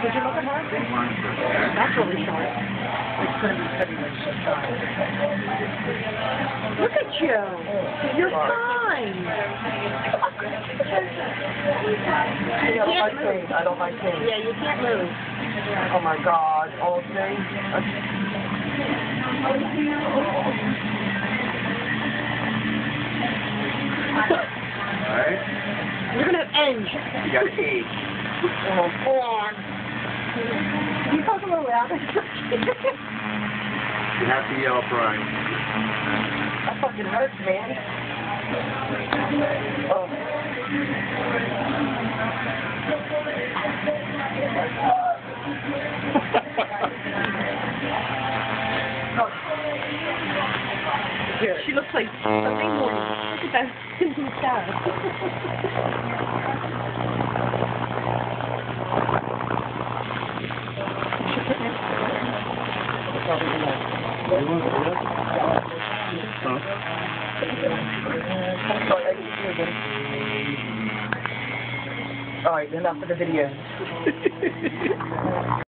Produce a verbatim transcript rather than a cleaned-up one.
Did you look at her? That's really short. It's going to be pretty much short. Look at you. You're fine. I don't like pain. I don't like pain. Yeah, you can't move. Oh my God. All day. Alright? You're going to end. You got eight. Oh, go on. Can you talk a little louder? You have to yell, Brian. That fucking hurts, man. Oh. She looks like Sunday morning. Look at that Simpson star. All right, enough of the video.